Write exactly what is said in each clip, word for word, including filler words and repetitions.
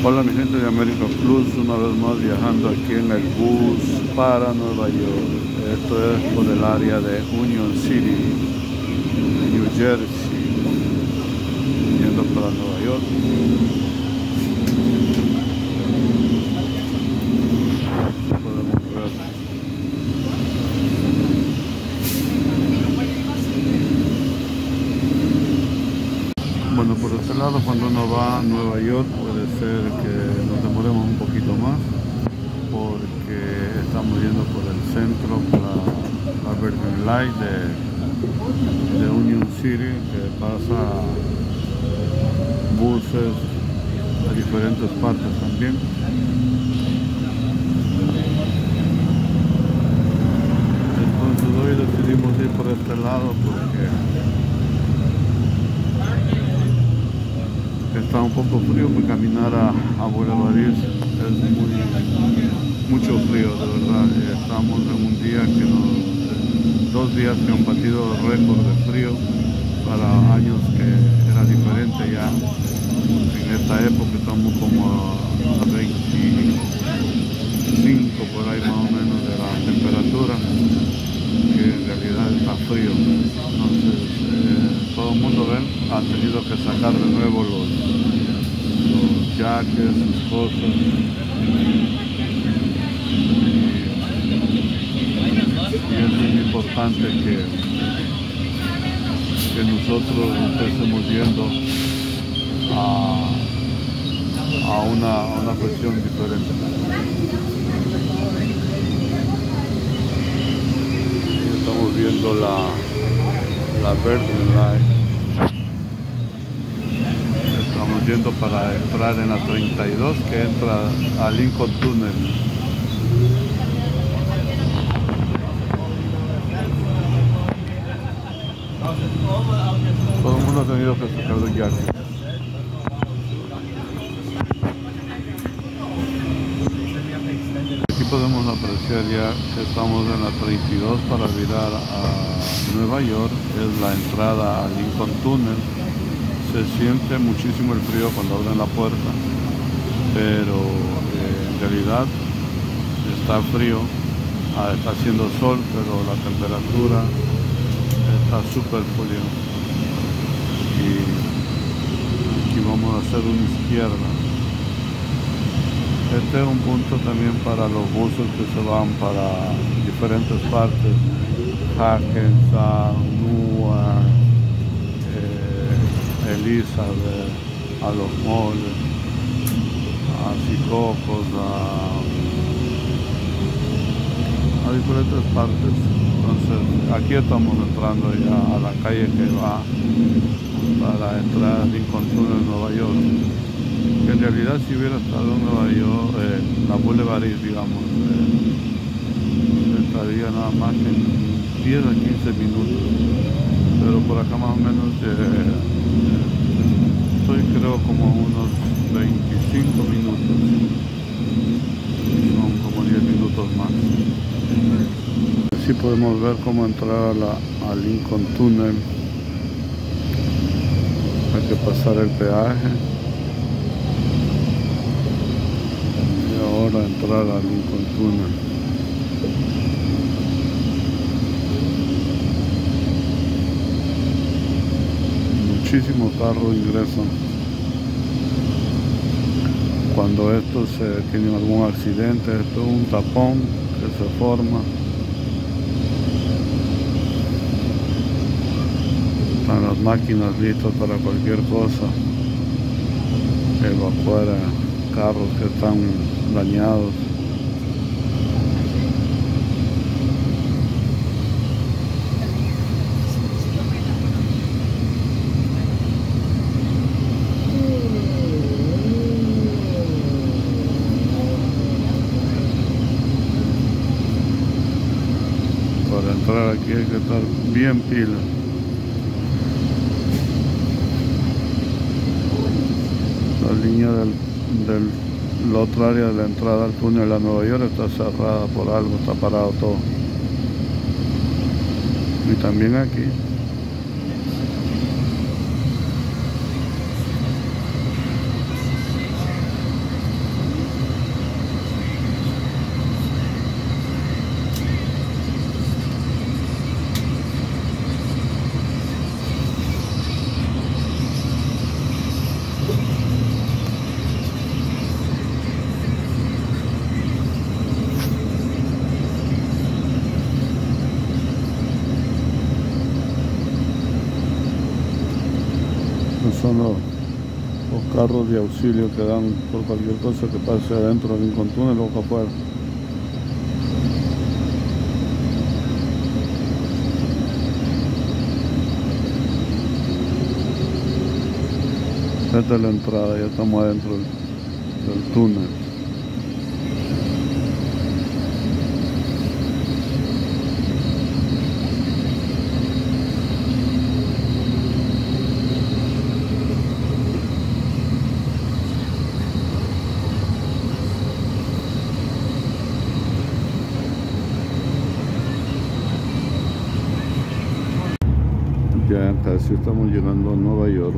Hola mi gente de América Plus, una vez más viajando aquí en el bus para Nueva York. Esto es por el área de Union City, New Jersey, yendo para Nueva York. Podemos ver. Bueno, por este lado, cuando uno va a Nueva York puede ser que nos demoremos un poquito más porque estamos yendo por el centro, para la Bergen Line de, de Union City, que pasa buses a diferentes partes también. Entonces hoy decidimos ir por este lado porque está un poco frío, pues caminar a, a Boulevard East es muy, mucho frío, de verdad. Estamos en un día que nos, dos días que han batido récord de frío para años que era diferente. Ya en esta época estamos como a veinticinco por ahí más o menos de la temperatura, que en realidad está frío. Entonces eh, todo el mundo ven, ha tenido que sacar de nuevo los, los jackets, sus cosas. Y eso es importante que, que nosotros estemos yendo a, a, una, a una cuestión diferente. Estamos viendo la, la Bergen Line. Estamos yendo para entrar en la treinta y dos, que entra a Lincoln Tunnel. Todo el mundo ha tenido que sacar los jackets. Aquí podemos apreciar ya que estamos en la treinta y dos para virar a Nueva York. Es la entrada a Lincoln Tunnel. Se siente muchísimo el frío cuando abren la puerta, pero eh, en realidad está frío, ah, está haciendo sol, pero la temperatura está súper fría. Y aquí vamos a hacer una izquierda. Este es un punto también para los buses que se van para diferentes partes: Hackensack, Newark, eh, Elizabeth, a los moles, a Secaucus, a, a diferentes partes. Entonces aquí estamos entrando ya a la calle que va para entrar a Lincoln Tunnel, Nueva York. Que en realidad si hubiera estado en Nueva York, eh, la Boulevard East, digamos, eh, estaría nada más que en diez a quince minutos, pero por acá más o menos eh, estoy creo como unos veinticinco minutos, son como diez minutos más. Así podemos ver cómo entrar a, la, a Lincoln Tunnel. Hay que pasar el peaje y ahora entrar a Lincoln Tunnel. Muchísimos carros ingresan. Cuando estos eh, tienen algún accidente, esto es un tapón que se forma. Están las máquinas listas para cualquier cosa, evacuar a carros que están dañados. Para entrar aquí hay que estar bien pila. La línea del, del la otra área de la entrada al túnel a Nueva York está cerrada por algo, está parado todo. Y también aquí. son los, los carros de auxilio que dan por cualquier cosa que pase adentro del Lincoln Tunnel o acá afuera. Esta es la entrada, ya estamos adentro del, del túnel. Ya casi estamos llegando a Nueva York.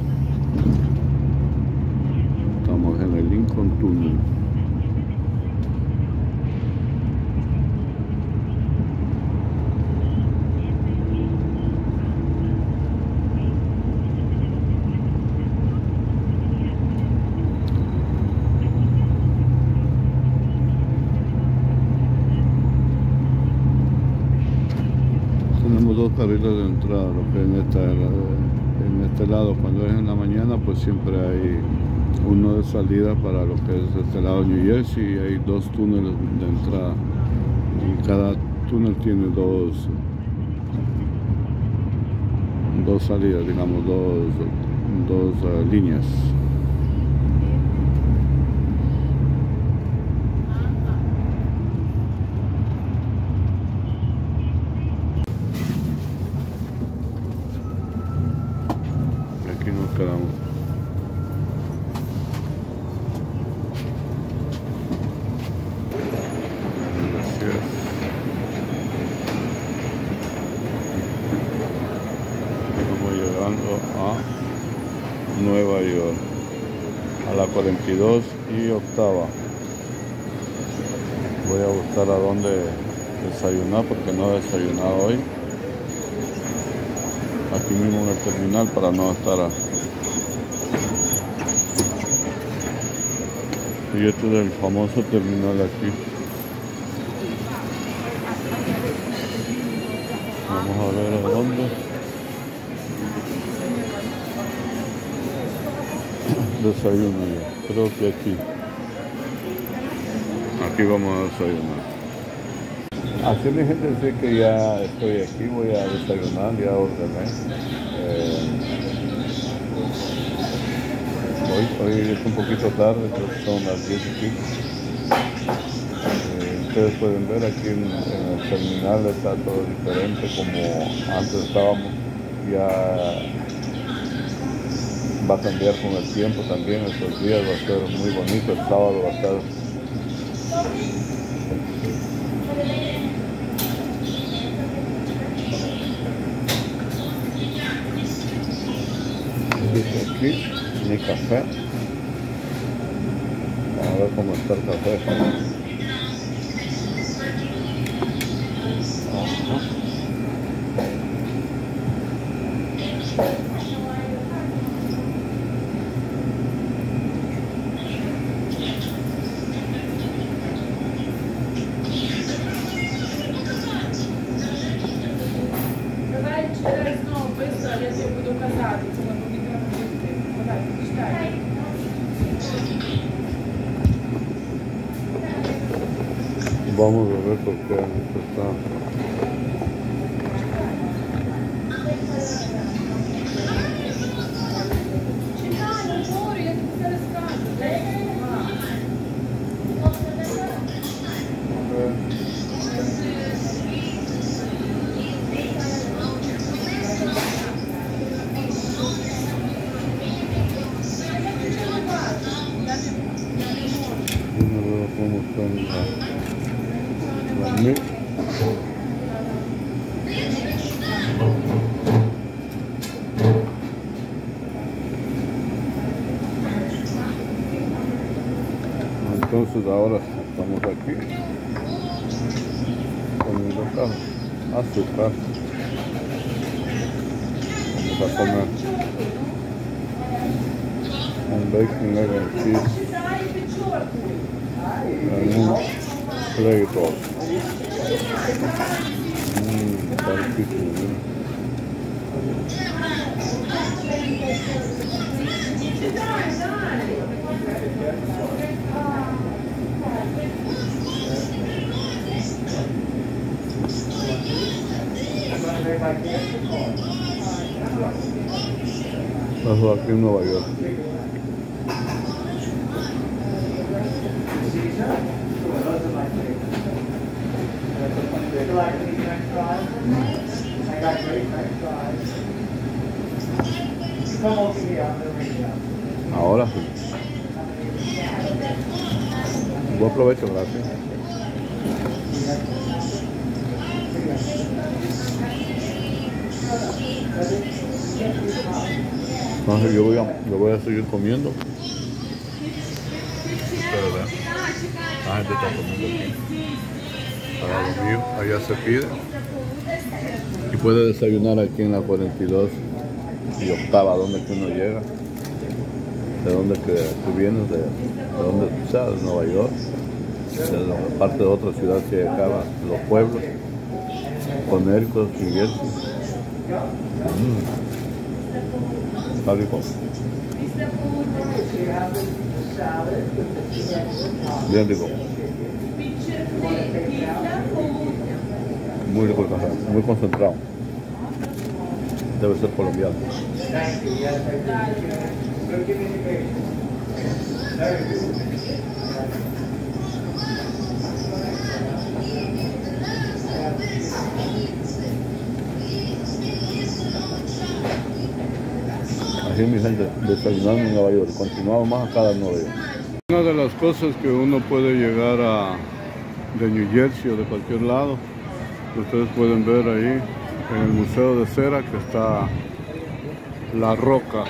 Estamos en el Lincoln Tunnel. Tenemos dos carriles de entrada, lo que en, esta, en este lado, cuando es en la mañana, pues siempre hay uno de salida para lo que es este lado de New Jersey, y hay dos túneles de entrada, y cada túnel tiene dos dos salidas, digamos, dos, dos uh, líneas. Aquí nos quedamos. Estamos llegando a Nueva York, a la cuarenta y dos y octava. Voy a buscar a dónde desayunar porque no he desayunado hoy. Aquí mismo en el terminal para no estar a... Y este es el famoso terminal aquí. Vamos a ver a dónde. Desayuno yo, creo que aquí. Aquí vamos a desayunar. Así mi gente, dice que ya estoy aquí, voy a desayunar, ya ordené. Eh, hoy, hoy es un poquito tarde, creo que son las diez y pico. Eh, ustedes pueden ver aquí en, en el terminal está todo diferente como antes estábamos. Ya va a cambiar con el tiempo también, estos días va a ser muy bonito, el sábado va a estar aquí, mi café. Vamos a ver cómo está el café. Ajá. Vamos a ver por qué esto está. Cómo están la, la mil. Entonces ahora estamos aquí comiendo azúcar. Vamos a comer un bacon, egg and cheese en un plato. Mmm, está riquísimo, ¿eh? Eso aquí en Nueva York. Ahora sí. Buen provecho, gracias. Entonces yo voy a, yo voy a seguir comiendo. Pero vean, la gente está comiendo aquí. Para lo mío, allá se pide. Y puede desayunar aquí en la cuarenta y dos y octava, donde que uno llega. De donde que tú vienes, de, de donde tú sabes, de Nueva York. De la parte de otra ciudad que acaba, los pueblos. Connecticut y eso. Mm. Está rico. Bien rico. Muy rico el café, muy concentrado. Debe ser colombiano. Así mi gente, desayunando en Nueva York, continuamos más acá en Nueva York. Una de las cosas que uno puede llegar a de New Jersey o de cualquier lado, que ustedes pueden ver ahí en el Museo de Cera, que está La Roca.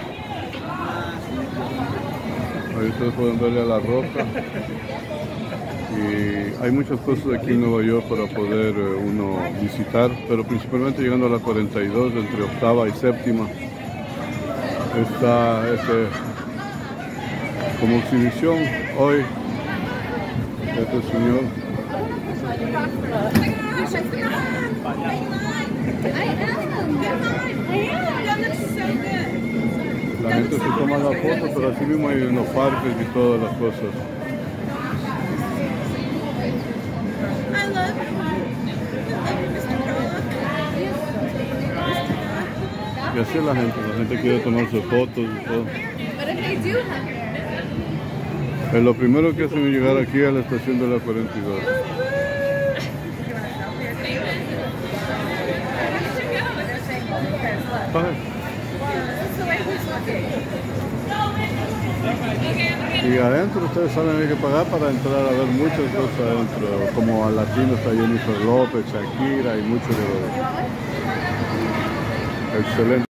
Ahí ustedes pueden verle a La Roca. Y hay muchas cosas aquí en Nueva York para poder eh, uno visitar, pero principalmente llegando a la cuarenta y dos, entre octava y séptima. Está este, como exhibición hoy este señor. La gente se toma la foto, pero así mismo hay en los parques y todas las cosas. Y así es la gente, la gente quiere tomarse fotos y todo. Es lo primero que hacen es llegar aquí a la estación de la cuarenta y dos. Y adentro ustedes saben, hay que pagar para entrar a ver muchas cosas adentro, como al latino está Jennifer López, Shakira y mucho de lo excelente.